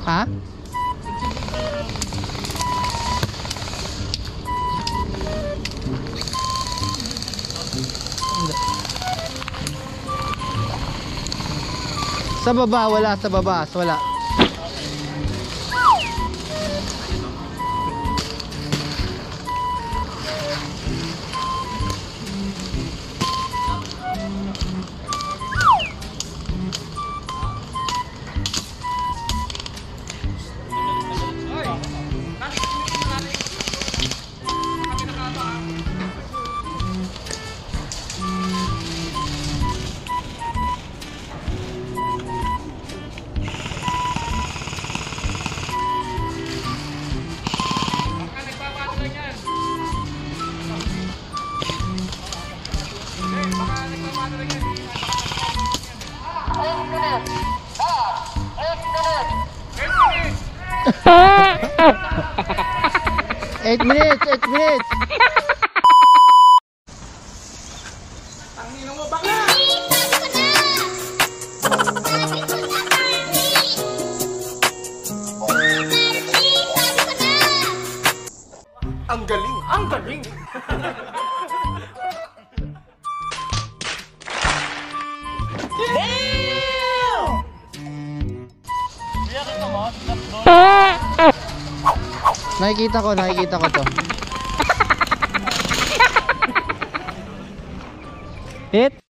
Ha? Sa baba, wala sa baba, wala. Eight minutes, 8 minutes. Ang galing! Ang galing! Nakikita ko to. Hit.